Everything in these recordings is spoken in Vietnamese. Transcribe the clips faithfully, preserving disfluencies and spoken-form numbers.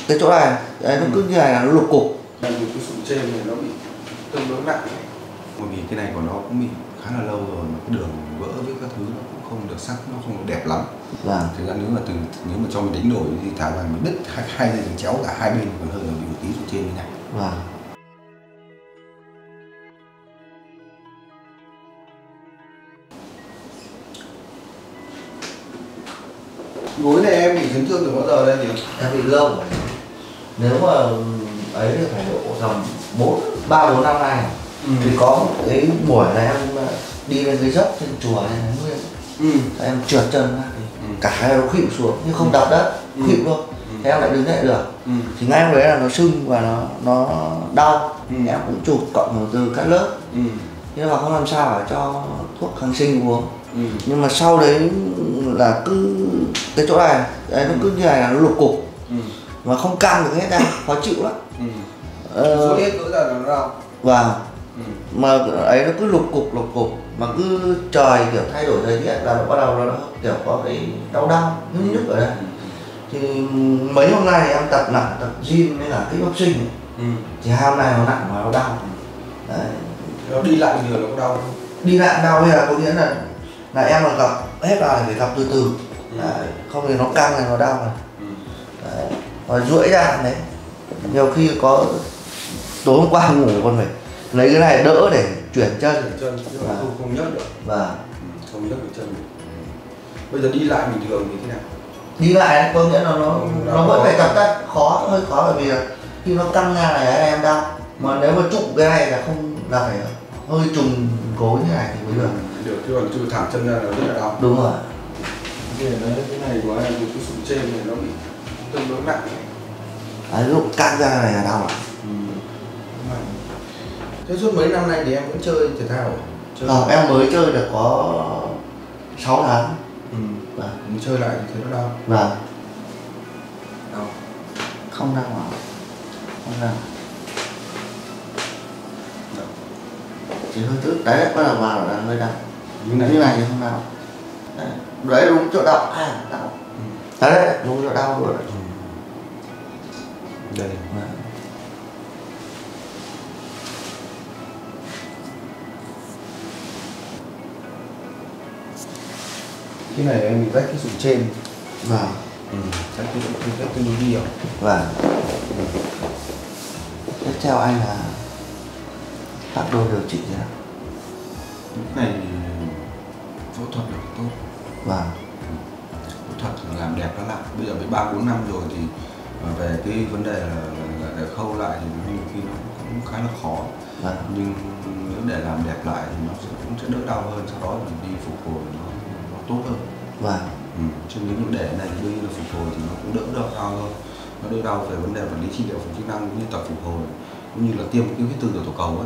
cái chỗ này đấy, nó cứ như này là nó lục cục. Cái sụn trên này nó bị tương đối nặng ấy. Bởi vì cái này của nó cũng bị khá là lâu rồi mà cái đường vỡ với các thứ nó cũng không được sắc, nó không được đẹp lắm. Vâng. Thực ra nếu mà từ nếu mà cho mình đánh đổi thì thả rằng mình đứt hai hai dây đường chéo cả hai bên còn hơn là bị một tí sụn trên như này. Vâng. Gối này em bị chấn thương từ bao giờ đây nhỉ? Em bị lâu rồi. Nếu mà ấy thì phải độ tầm bốn ba bốn năm nay. Ừ. Thì có một cái buổi này em đi lên cái dốc trên chùa này Nguyên. Ừ. Em trượt chân ra thì ừ. cả hai nó khuỵu xuống nhưng không đập đất, ừ. khuỵu thôi. Ừ. Thế em lại đứng dậy được. Ừ. Thì ngay lúc đấy là nó sưng và nó nó đau. Ừ. Em cũng chụp cộng từ các lớp. Ừ. Nhưng mà không làm sao phải cho thuốc kháng sinh uống. Ừ. Nhưng mà sau đấy là cứ cái chỗ này đấy, nó cứ như này là nó lục cục. Ừ. Mà không căng được hết ra, khó chịu lắm. Ừ. Ờ, số hết cỡ ra là nó đau. Vâng. Ừ. Mà ấy nó cứ lục cục lục cục mà cứ trời kiểu thay đổi thời tiết là nó bắt đầu nó kiểu có cái đau đau nhức nhức ở đây. Ừ. Thì mấy hôm nay thì em tập nặng, tập gym với cả kickboxing. Ừ. Thì hai hôm nay nó nặng và nó đau. Đấy. Nó đi lại nhiều nó có đau không? Đi lại đau hay là có nghĩa là là em mà gặp hết vào thì phải gặp từ từ. Ừ. Đấy. Không thì nó căng này nó đau này. Ừ. Đấy. Và duỗi ra đấy. Nhiều khi có tối hôm qua ngủ còn phải lấy cái này đỡ để chuyển chân. Chuyển chân nhưng mà không không nhấc được. Vâng. Không nhấc được chân được. Bây giờ đi lại bình thường thì thế nào? Đi lại có nghĩa là nó nó, nó vẫn phải tập tách, khó hơi khó bởi vì là khi nó căng ra này em đau. Mà nếu mà trụng cái này là không là phải hơi trùng gối như này thì mới được. Được, chứ còn chưa thẳng chân ra là rất là đau. Đúng rồi. Cái này cái này của em cái sụn trên này nó bị tương đối nặng. Đấy, lúc căng ra này là đau ạ. Ừ. Thế suốt mấy năm nay thì em vẫn chơi thể thao à? Chơi ờ, em mới chơi được có sáu tháng. Ừ. Vâng. Chơi lại thì thấy nó đau. Vâng. Đau. Không đau ạ. Không đau. Đau. Chỉ hơi tức, đấy bắt đầu vào là hơi đau. Như này, như này thì không đau. Đấy, đấy đúng chỗ đau, à đau. Ừ. Đấy, đúng chỗ đau rồi. Ừ. Đây. Vâng. Cái này em bị rách cái sụn trên. Vâng. Ừ, rách cái sụn trên rất tương đối nhiều. Vâng. Ừ. Tiếp theo anh là phác đồ điều trị gì nào? Cái này phẫu thuật được tốt. Vâng. Phẫu thuật làm đẹp nó lại. Bây giờ với ba bốn năm rồi thì về cái vấn đề là, là, là khâu lại thì nhiều khi nó cũng khá là khó. Vâng. Nhưng nếu để làm đẹp lại thì nó sẽ, cũng sẽ đỡ đau hơn, sau đó mình đi phục hồi nó, nó tốt hơn. Vâng. Ừ. Chứ nếu như để này đương nhiên là phục hồi thì nó cũng đỡ đau đau hơn. Nó đỡ đau về vấn đề quản lý trị liệu phục chức năng cũng như tập phục hồi cũng như là tiêm cái huyết tương từ tổ cầu ấy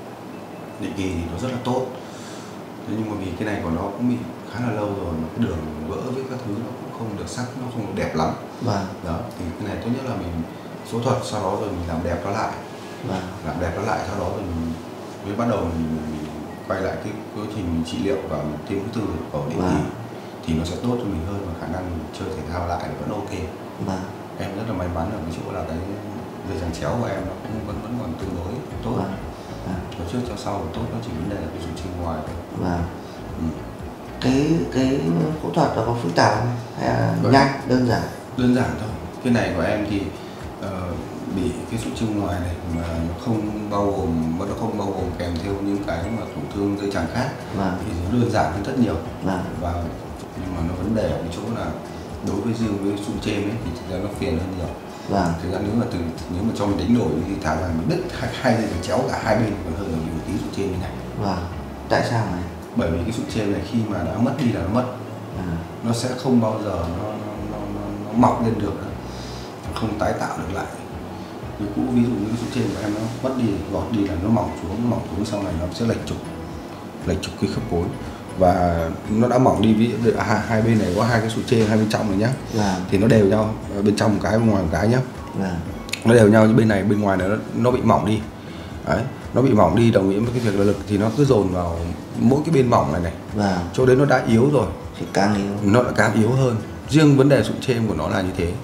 định kỳ thì nó rất là tốt. Thế nhưng mà vì cái này của nó cũng bị khá là lâu rồi mà cái đường vỡ với các thứ nó cũng không được sắc, nó không được đẹp lắm. Vâng. Đó thì cái này tốt nhất là mình phẫu thuật, sau đó rồi mình làm đẹp nó lại. Vâng. Làm đẹp nó lại, sau đó rồi mình mới bắt đầu mình, mình quay lại cái quá trình trị liệu và mình tiêm huyết tương từ tổ cầu định kỳ. Vâng. Thì nó sẽ tốt cho mình hơn và khả năng mình chơi thể thao lại vẫn ok. Vâng. Em rất là may mắn ở cái chỗ là cái dây chằng chéo của em nó cũng vẫn vẫn còn tương đối tốt. Vâng. Vâng. Cho trước cho sau tốt, nó chỉ vấn đề là cái sụn trên ngoài thôi. Vâng. Ừ. Cái cái phẫu thuật nó có phức tạp không? Hay là vâng. nhanh, đơn giản? Đơn giản thôi. Cái này của em thì uh, bị cái sụn trên ngoài này mà nó không bao gồm, nó không bao gồm kèm theo những cái mà tổn thương dây chằng khác. Vâng. Thì nó đơn giản hơn rất nhiều. Vâng. Và nhưng mà nó vấn đề ở cái chỗ là đối với riêng với sụn trên ấy thì thực ra nó phiền hơn nhiều. Vâng. Thực ra nếu mà từ nếu mà cho mình đánh đổi thì thả rằng mình đứt hai, hai dây đường chéo cả hai bên còn hơn là bị một tí sụn trên như này. Vâng. Tại sao này? Bởi vì cái sụn trên này khi mà đã mất đi là nó mất. À. Nó sẽ không bao giờ nó nó, nó, nó, nó mọc lên được, nó không tái tạo được lại. Như cũ ví dụ như cái sụn trên của em nó mất đi, gọt đi là nó mỏng xuống, nó mỏng xuống sau này nó sẽ lệch trục, lệch trục cái khớp gối. Và nó đã mỏng đi, ví dụ hai, hai bên này có hai cái sụn trên hai bên trong này nhá. Dạ. Thì nó đều nhau, bên trong một cái bên ngoài một cái nhá. Dạ. Nó đều nhau, như bên này bên ngoài này nó, nó bị mỏng đi. Đấy, nó bị mỏng đi đồng nghĩa với cái việc là lực thì nó cứ dồn vào mỗi cái bên mỏng này này. Dạ. Chỗ đấy nó đã yếu rồi thì càng yếu, nó đã càng yếu hơn. Riêng vấn đề sụn trên của nó là như thế.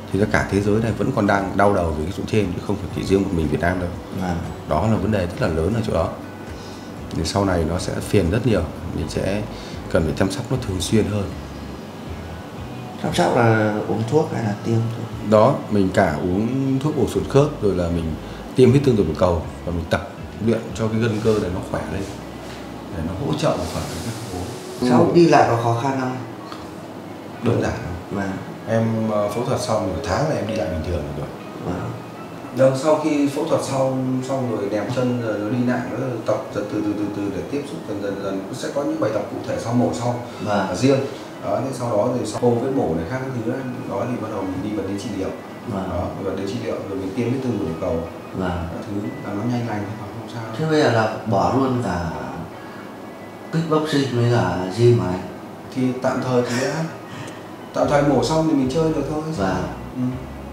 thì ra cả thế giới này vẫn còn đang đau đầu về cái chỗ trên, chứ không phải chỉ riêng một mình Việt Nam đâu. À. Đó là vấn đề rất là lớn ở chỗ đó. Thì sau này nó sẽ phiền rất nhiều, mình sẽ cần phải chăm sóc nó thường xuyên hơn. Chăm sóc là uống thuốc hay là tiêm thuốc? Đó, mình cả uống thuốc bổ sung khớp, rồi là mình tiêm huyết tương tiểu cầu, và mình tập luyện cho cái gân cơ này nó khỏe lên, để nó hỗ trợ một phần cái khối. Sau đi lại có khó khăn không? Đơn giản. Mà em phẫu thuật xong một tháng là em đi lại bình thường rồi. Mà. Đâu sau khi phẫu thuật xong xong rồi đèm chân rồi nó đi lại, nó tập từ từ từ từ để tiếp xúc dần dần dần sẽ có những bài tập cụ thể sau mổ sau và riêng. Đó, thế sau đó thì sau cô với mổ này khác cái thứ đó thì bắt đầu mình đi vật đến trị liệu. Và. Đó, vật đến trị liệu rồi mình tiêm huyết tương tiểu cầu. Và. Các thứ là nó nhanh lành thôi, không sao. Thế bây giờ là bỏ luôn cả kickboxing với cả gym mà anh? Thì tạm thời thì đã tạm thời mổ xong thì mình chơi được thôi. Và. Ừ.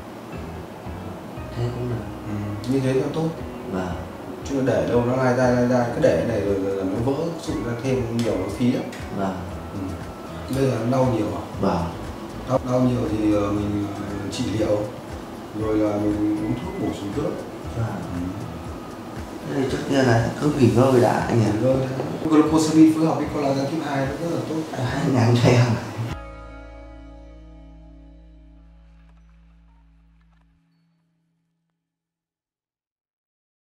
Thế cũng được. Ừ, như thế là tốt. Và. Chứ để đâu nó lai ra lai ra cứ để này rồi là nó vỡ sụn ra thêm nhiều nó phí lắm. Và. Ừ. Bây giờ nó đau nhiều à? Và. Đau, đau nhiều thì mình trị liệu, rồi là mình uống thuốc bổ sung khớp. Và. Ừ. Thế thì trước kia là cứ nghỉ ngơi đã anh nhỉ? Nghỉ ngơi. Glucosamine phối hợp với collagen type hai nó rất là tốt. Hai ngàn đây không?